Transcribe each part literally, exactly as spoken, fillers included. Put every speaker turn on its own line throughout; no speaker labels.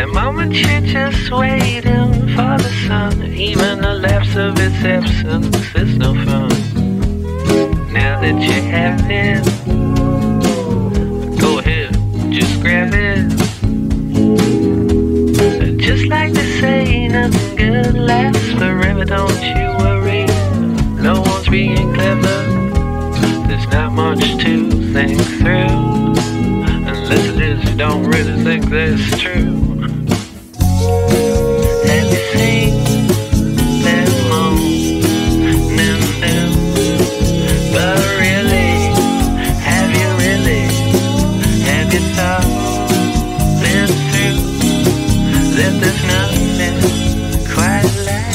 moment you're just waiting for the sun. Even the lapse of its absence is no fun. Now that you have it, go ahead, just grab it. Just like they say, nothing good lasts forever, don't you worry. No one's being clever, there's not much to think through. Unless it is, you don't really think that's true. Have you seen that morning dew? But really, have you really, have you thought, been through, that there's nothing quite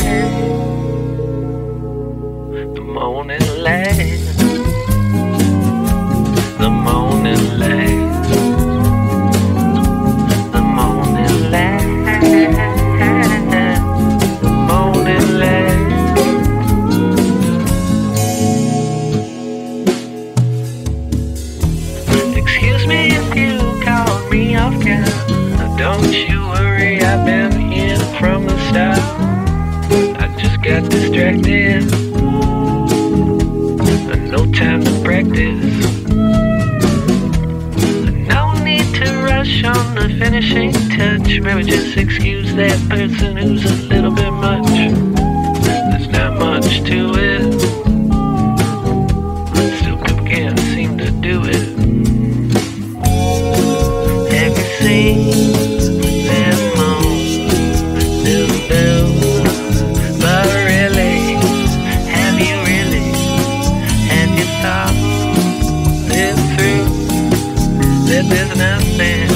like the morning light, the morning light. Don't you worry, I've been here from the start. I just got distracted, no time to practice. No need to rush on the finishing touch. Maybe just excuse that person who's a little bit much. There's not much to it, still people can't seem to do it. Have you seen them morning dew? But really, have you really, have you thought it through, that there's nothing